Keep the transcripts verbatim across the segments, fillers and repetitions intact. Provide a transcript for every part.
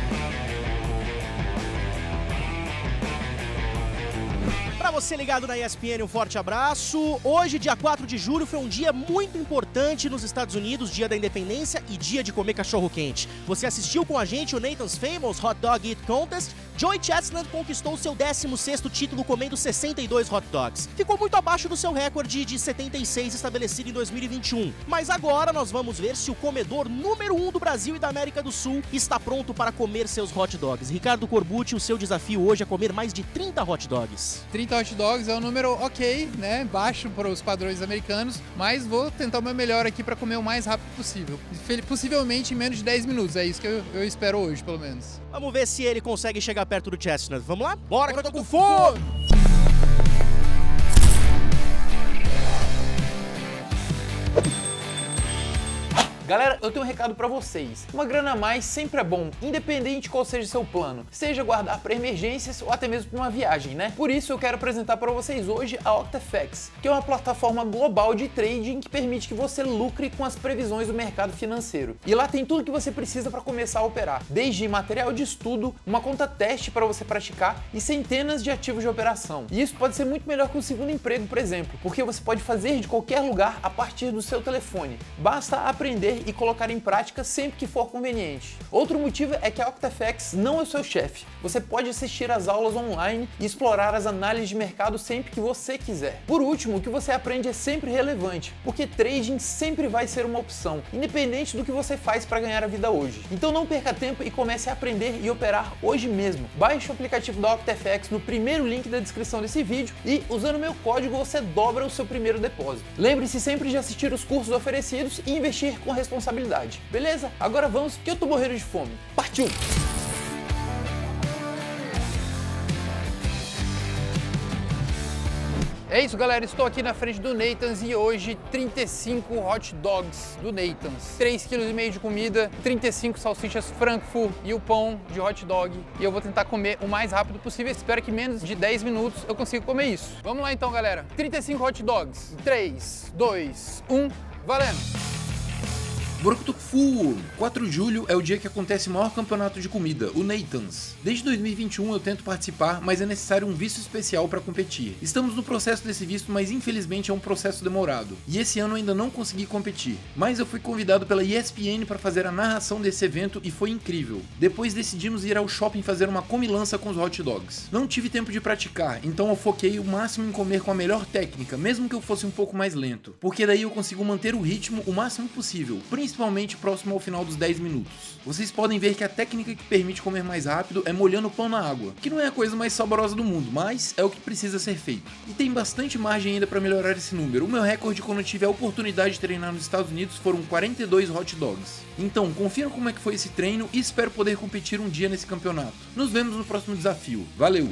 Pra você ligado na E S P N, um forte abraço. Hoje, dia quatro de julho, foi um dia muito importante nos Estados Unidos, dia da independência e dia de comer cachorro-quente. Você assistiu com a gente o Nathan's Famous Hot Dog Eat Contest. Joey Chestnut conquistou seu décimo sexto título comendo sessenta e dois hot dogs. Ficou muito abaixo do seu recorde de setenta e seis estabelecido em dois mil e vinte e um. Mas agora nós vamos ver se o comedor número um do Brasil e da América do Sul está pronto para comer seus hot dogs. Ricardo Corbucci, o seu desafio hoje é comer mais de trinta hot dogs. trinta hot dogs é um número ok, né? Baixo para os padrões americanos, mas vou tentar o meu melhor aqui para comer o mais rápido possível. Possivelmente em menos de dez minutos, é isso que eu, eu espero hoje, pelo menos. Vamos ver se ele consegue chegar perto do Chestnut. Vamos lá? Bora que eu tô com fome! Galera, eu tenho um recado pra vocês. Uma grana a mais sempre é bom, independente qual seja seu plano. Seja guardar para emergências ou até mesmo para uma viagem, né? Por isso eu quero apresentar para vocês hoje a OctaFX, que é uma plataforma global de trading que permite que você lucre com as previsões do mercado financeiro. E lá tem tudo que você precisa para começar a operar, desde material de estudo, uma conta teste para você praticar e centenas de ativos de operação. E isso pode ser muito melhor que um segundo emprego, por exemplo, porque você pode fazer de qualquer lugar a partir do seu telefone. Basta aprender e colocar em prática sempre que for conveniente. Outro motivo é que a OctaFX não é o seu chefe. Você pode assistir às aulas online e explorar as análises de mercado sempre que você quiser. Por último, o que você aprende é sempre relevante, porque trading sempre vai ser uma opção, independente do que você faz para ganhar a vida hoje. Então não perca tempo e comece a aprender e operar hoje mesmo. Baixe o aplicativo da OctaFX no primeiro link da descrição desse vídeo e, usando o meu código, você dobra o seu primeiro depósito. Lembre-se sempre de assistir os cursos oferecidos e investir com responsabilidade. responsabilidade. Beleza? Agora vamos, que eu tô morrendo de fome. Partiu! É isso, galera, estou aqui na frente do Nathan's e hoje trinta e cinco hot dogs do Nathan's. três vírgula cinco quilos de comida, trinta e cinco salsichas Frankfurt e o pão de hot dog. E eu vou tentar comer o mais rápido possível, espero que em menos de dez minutos eu consiga comer isso. Vamos lá então, galera. trinta e cinco hot dogs. três, dois, um, valendo! Borukutufu! quatro de julho é o dia que acontece o maior campeonato de comida, o Nathan's. Desde dois mil e vinte e um eu tento participar, mas é necessário um visto especial para competir. Estamos no processo desse visto, mas infelizmente é um processo demorado. E esse ano ainda não consegui competir. Mas eu fui convidado pela E S P N para fazer a narração desse evento e foi incrível. Depois decidimos ir ao shopping fazer uma comilança com os hot dogs. Não tive tempo de praticar, então eu foquei o máximo em comer com a melhor técnica, mesmo que eu fosse um pouco mais lento. Porque daí eu consigo manter o ritmo o máximo possível, principalmente próximo ao final dos dez minutos. Vocês podem ver que a técnica que permite comer mais rápido é molhando o pão na água, que não é a coisa mais saborosa do mundo, mas é o que precisa ser feito. E tem bastante margem ainda para melhorar esse número. O meu recorde quando eu tive a oportunidade de treinar nos Estados Unidos foram quarenta e dois hot dogs. Então, confiram como é que foi esse treino e espero poder competir um dia nesse campeonato. Nos vemos no próximo desafio. Valeu!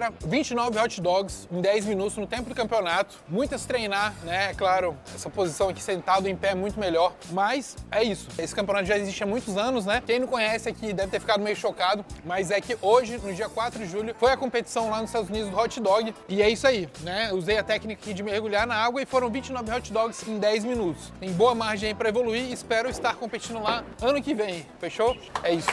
agora vinte e nove hot dogs em dez minutos no tempo do campeonato. Muito a se treinar, né? É claro, essa posição aqui sentado em pé é muito melhor, mas é isso. Esse campeonato já existe há muitos anos, né? Quem não conhece aqui deve ter ficado meio chocado, mas é que hoje, no dia quatro de julho, foi a competição lá nos Estados Unidos do hot dog e é isso aí, né? Usei a técnica aqui de mergulhar na água e foram vinte e nove hot dogs em dez minutos. Tem boa margem aí para evoluir e espero estar competindo lá ano que vem, fechou? É isso.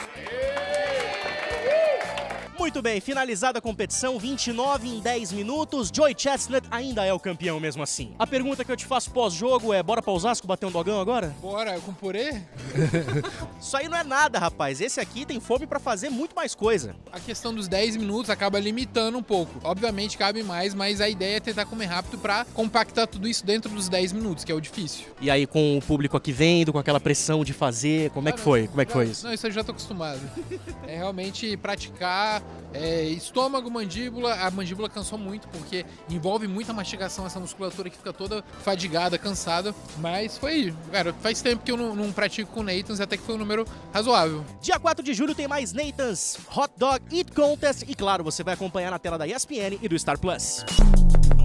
Muito bem, finalizada a competição, vinte e nove em dez minutos, Joey Chestnut ainda é o campeão mesmo assim. A pergunta que eu te faço pós-jogo é, bora pra Osasco bater um dogão agora? Bora, com purê? Isso aí não é nada, rapaz. Esse aqui tem fome pra fazer muito mais coisa. A questão dos dez minutos acaba limitando um pouco. Obviamente cabe mais, mas a ideia é tentar comer rápido pra compactar tudo isso dentro dos dez minutos, que é o difícil. E aí com o público aqui vendo, com aquela pressão de fazer, como é que foi? Como é que foi isso? Não, isso eu já tô acostumado. É realmente praticar... É, estômago, mandíbula, a mandíbula cansou muito porque envolve muita mastigação, essa musculatura que fica toda fadigada, cansada, mas foi, cara, faz tempo que eu não, não pratico com Nathans, até que foi um número razoável. Dia quatro de julho tem mais Nathans Hot Dog Eat Contest e claro, você vai acompanhar na tela da E S P N e do Star Plus.